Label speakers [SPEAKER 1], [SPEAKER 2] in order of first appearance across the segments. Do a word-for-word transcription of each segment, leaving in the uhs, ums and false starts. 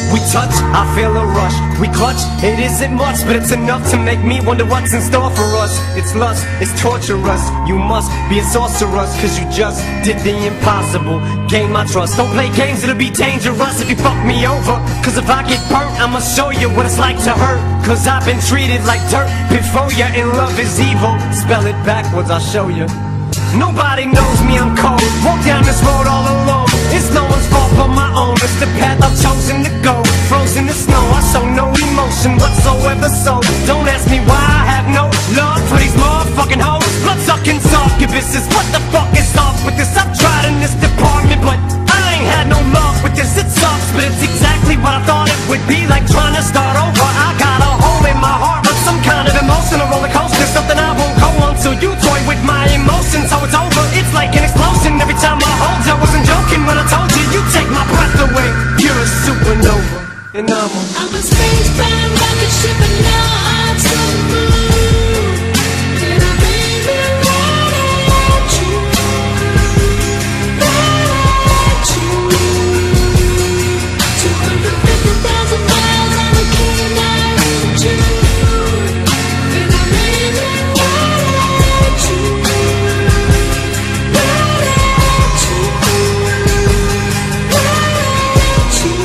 [SPEAKER 1] We touch, I feel a rush. We clutch, it isn't much, but it's enough to make me wonder what's in store for us. It's lust, it's torturous. You must be a sorceress, cause you just did the impossible. Gain my trust. Don't play games, it'll be dangerous if you fuck me over. Cause if I get burnt, I'ma show you what it's like to hurt. Cause I've been treated like dirt before you, and love is evil. Spell it backwards, I'll show you. Nobody knows me, I'm cold. Walk down this road all alone. It's no one's fault but my own. It's the path I've chosen to go. Frozen in snow, I show no emotion whatsoever. So don't ask me why I have no love for these motherfucking hoes. Bloodsuckin' suckubusses. What the fuck is up with this? I've tried in this department, but I ain't had no luck with this. It sucks, but it's exactly what I thought it would be. Like trying to start over. I got a hole in my heart, but some kind of emotional roller coaster. Something I won't go on till you toy with my emotions. So it's over, it's like an explosion every time I hold you. I wasn't joking when I told you you take my breath away. You're a supernova, and I'm a
[SPEAKER 2] I'm a spacebound rocket ship, and now I'm so blue. And I made me right at you, right at you. Two hundred fifty thousand miles on the key night in June. And I made me right at you, right at you, right at you.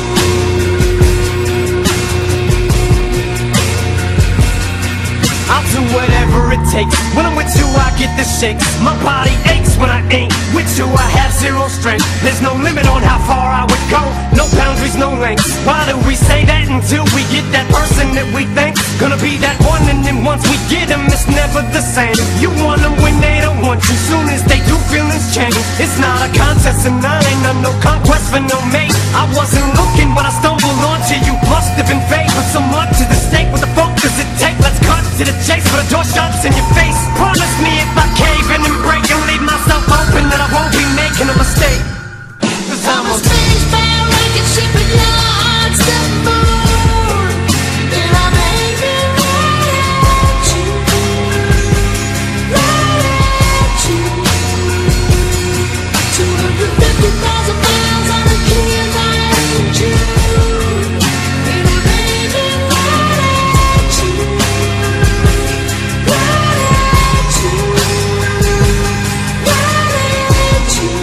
[SPEAKER 1] I'll do whatever it takes. When I'm with you, I get the shakes. My body aches when I ain't with you. I have zero strength. There's no limit on how far I would go. No boundaries, no lengths. Why do we say that until we get that person that we think's gonna be that one? And then once we get them, it's never the same. You want them when they don't want you. Soon as they do, feelings change. It's not a contest, and I ain't on no conquest for no mate. I wasn't looking, but I stumbled onto you. Must have been fate, but so much to the stake. What the fuck does it take? Let's cut to the chase, for the door shuts in your face. Promise me if I cave in and break and leave myself open, that I won't be making a mistake. Cause I'm
[SPEAKER 2] I'm a
[SPEAKER 1] a
[SPEAKER 2] spacebound rocket ship, and now I'm the moon. And I made me right at you, right at you. Two hundred fifty thousand miles on the key night in June. And I made me right at you, right at you, right at you.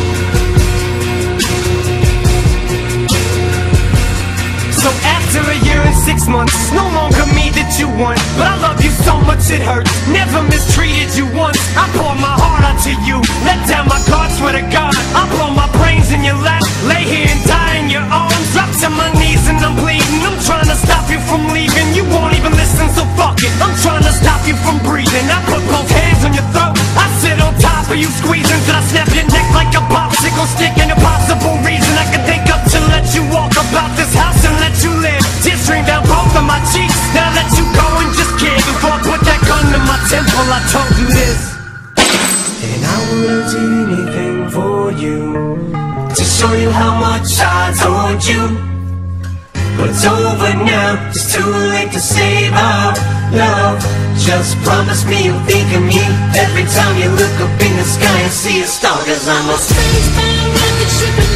[SPEAKER 1] So after a year and six months, no longer me that you want. But I love you so much it hurts. Never mistreated you once. I pour my heart out to you. Let down my guard, swear to God. I blow my brains in your lap. Lay here and die in your arms. Drop to my knees and I'm bleeding. I'm trying to stop you from leaving. You won't even listen, so fuck it. I'm trying to stop you from breathing. I put both hands on your throat. I sit on top of you squeezing till I snap your neck like a popsicle stick. Ain't a possible reason I can think of to let you walk about this house and let you live. Tears stream down both of my cheeks. Then I let you go and just kid. Before I put that gun to my temple, I told you this. And I would do anything for you, to show you how much I told you. But it's over now, it's too late to save our love. Just promise me you'll think of me every time you look up in the sky and see a star. Cause I'm a
[SPEAKER 2] Spacebound rocket ship, and